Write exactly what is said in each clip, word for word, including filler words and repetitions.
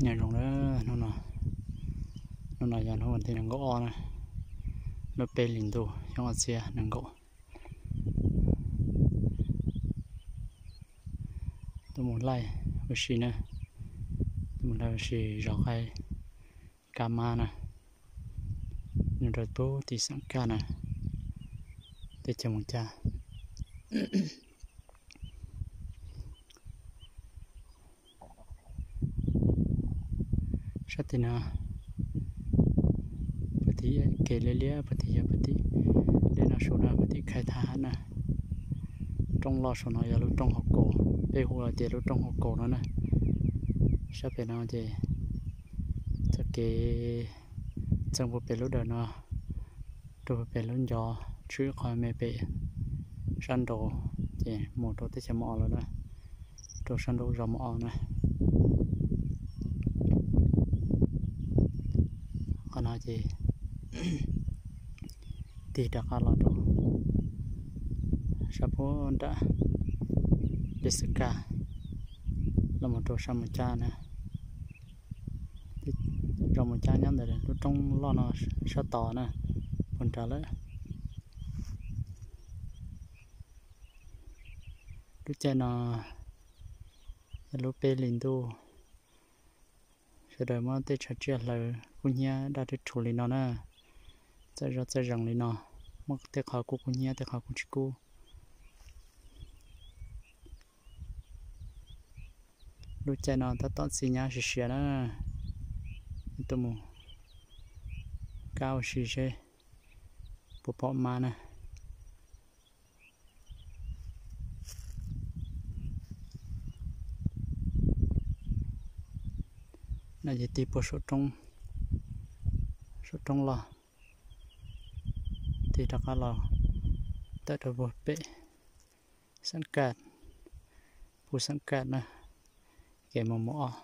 nhà rồng đó nó nọ nó nọ giờ nó vẫn thì nó gõ này nó bê liền đồ trong xe nó gõ tôi muốn lại với xí nè tôi muốn lại với xí rõ hay cama nè nhưng rồi bố thì sẵn cả nè để cho một cha sát thì nào bữa tí kể lê lê bữa tí bữa tí để nó số nào bữa tí khai thác nè trong lo số nào giờ lúc trong học cổ đây hồ là tiền lúc trong học cổ nó nè sắp về nào thì chắc cái trong bộ bể lúc đời nó đồ bể lúc gió chứ khỏi mẹ bể săn đồ thì một đồ tới chấm mỏ rồi đó đồ săn đồ rau mỏ này còn nói gì thì đặc là đồ sắp bố đã để sức cả là một đồ sắm một cha nè rồi một cha nhắn để lúc trong lo nó sao tỏ nè còn trả lời lúc trên nó lúc bê linh tu sẽ đợi mà tới chợ chia là cũng nhá đã được处lý nó nè sẽ rất sẽ rằng lý nó mà tới khỏi cũng cũng nhá tới khỏi cũng chỉ cô lúc trên nó ta tận xí nhá xí xí nè tôi muốn cao xí xí bộ bỏ mà nè này chỉ tìm bộ số trong số trong lò thì đặc là tại đồ bột bể sẵn cạn phụ sẵn cạn nè kể mà mỏ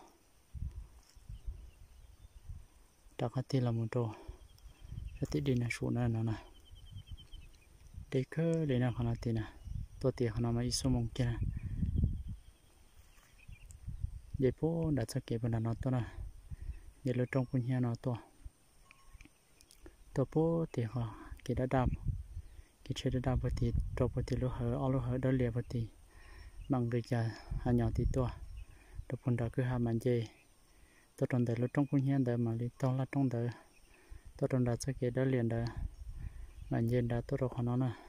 đặc thì là một đồ rất thích đi là số này nó nè để cơ để nào khả thì nè tôi tiền khả mà ít số mong kia để phố đã cho kể bên nó to nè để lựa trong quân nhà nó to tôi phố thì họ cái đã đạp cái chơi đã đạp bớt thì trâu bớt thì lúa hở ao lúa hở đó liệp bớt thì bằng cái chả hà nhỏ thì to tôi còn đã cứ ham ăn chơi tôi trồng để lúa trong quân nhà để mà đi to là trong để tôi trồng đã cho cái đó liền để mà nhìn đã tôi đâu khó nó nè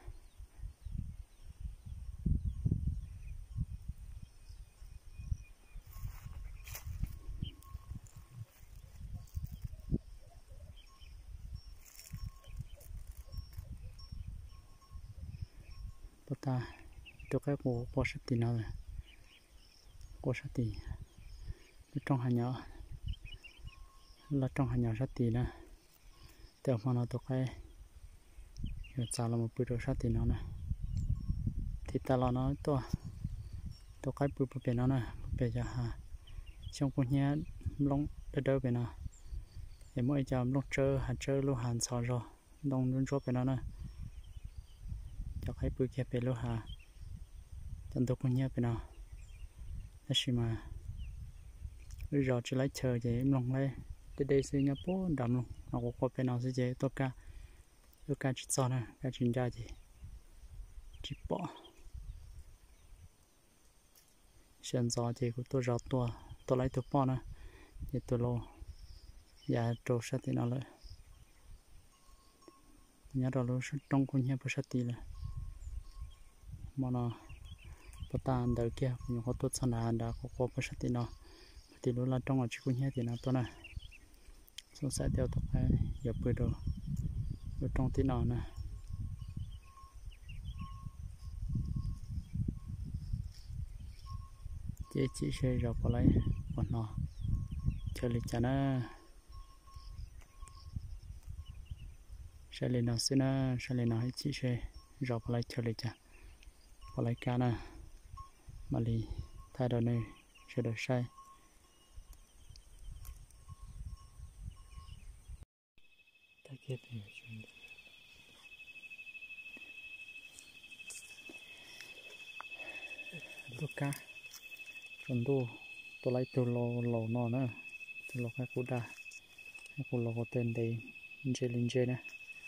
ta cho cái bộ bộ sắt tì nào rồi bộ sắt tì trong hàng nhỏ là trong hàng nhỏ sắt tì nè từ mà nó tụi cái giờ sao là một bữa đồ sắt tì nó nè thì ta lo nó to tụi cái bữa bữa nó nè bữa giờ ha trong con nhá lông đỡ đỡ bên nào để mỗi giờ lúc chơi hạt chơi lúc hàn sò rồi đông luôn chốt bên nó nè cho cái bữa kia về lúc hà chân tôi cũng nhớ bên nào thế gì mà bây giờ chỉ lấy chờ vậy em lòng đây để đây sẽ nhớ bố đầm luôn nó có bên nào sẽ vậy tôi cả tôi cả chỉ sao nè cả chuyên gia gì chỉ bỏ xem gió thì của tôi rót tua tôi lấy tôi bỏ nè để tôi lo và trộn sát thì nó lại nhớ rồi luôn trong con nhớ bớt sát tí là mà nó bắt tan đời kia nhưng có tốt hơn là đã có có bớt sát tí nó thì lúc là trong ở chiếc con nhớ thì nó tốt này xong sẽ theo tập cái giờ bơi đồ ở trong tí nào nè chị chị sẽ rồi có lấy còn nó chơi lịch cho nó sẽ lên nó xin nó sẽ lên nó hay chị sẽ rồi có lấy chơi lịch cho có lấy cá nè mà đi thay đổi này sẽ được sai ta kia thì lúc cá chuẩn đồ tôi lấy từ lò lò nó nữa tôi lọc cái cú đa cái cú lọc tên đây chơi linh chơi nè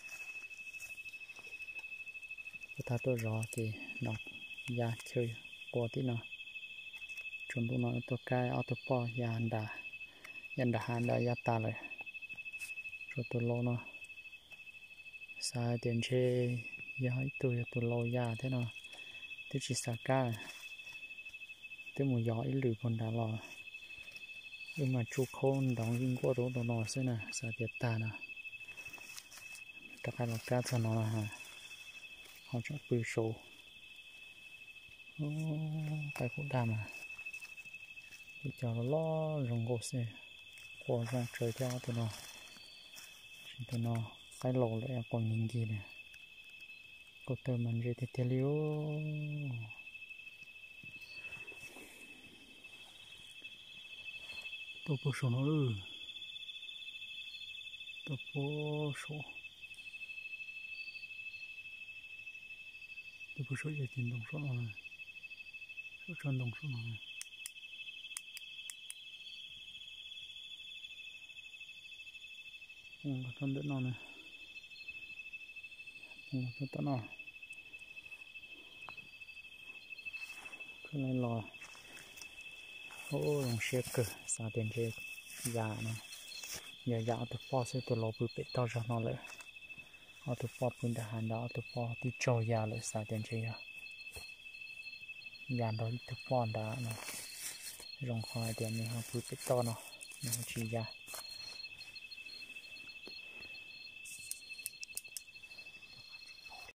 tôi thà tôi rõ thì nó ra chơi qua tí nào chúng tôi nói tôi cái auto po ya anh đã anh đã hắn đã ya ta rồi rồi tôi lo nó sai tiền chơi ya tôi tôi lo ya thế nào tôi chỉ xả cá tôi muốn gió ít lử còn đã lo nhưng mà chú khôn đóng in qua đó đó nó sẽ nè xả tiền ta nè các cái là cá cho nó là hả họ chọn bự số cái cũng đam à bây giờ nó lo rồng gỗ xe qua ra trời theo tụi nó chỉ tụi nó cái lỗ lại còn nhìn gì nè có tơ mình gì thì theo liu tôi bố số nó ư tôi bố số tôi bố số gì tiền đồng số nó này số chân đồng số nó này không có thân đỡ nó này không có thân nó cái này lò ô lòng xe cửa sao tiền chơi già này giờ già tôi phò sẽ tôi lò bự bể to cho nó lại ở tôi phò bên đã hành đó tôi phò tôi cho già lại sao tiền chơi à già đó tôi phò đã này rong khoai tiền này họ bự bể to nó nó chỉ già